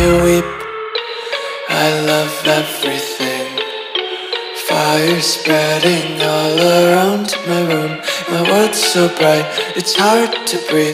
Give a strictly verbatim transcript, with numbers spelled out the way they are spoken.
you weep. I love everything. Fire spreading all around my room. My world's so bright, it's hard to breathe.